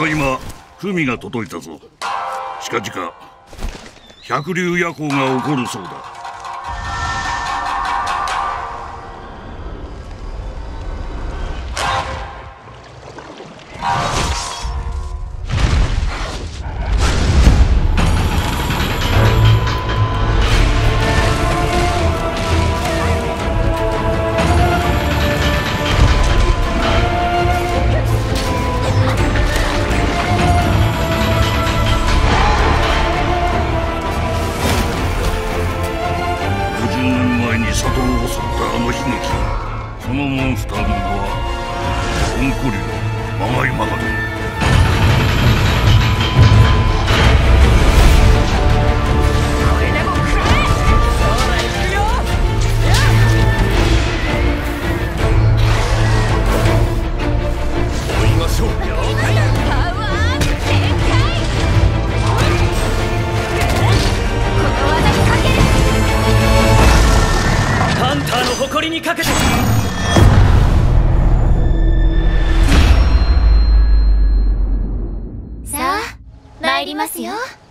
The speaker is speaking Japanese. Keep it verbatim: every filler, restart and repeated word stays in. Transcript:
た今文が届いたぞ。近々百竜夜行が起こるそうだ。里を襲ったあの悲劇、そのモンスターの名はオンコリュウ・マガイマガドン。これでも食らえ。そうだ、行くよ。追いましょう。了解。パワー全開。この技にかける。ハンターの誇りにかけて。 さあ参りますよ。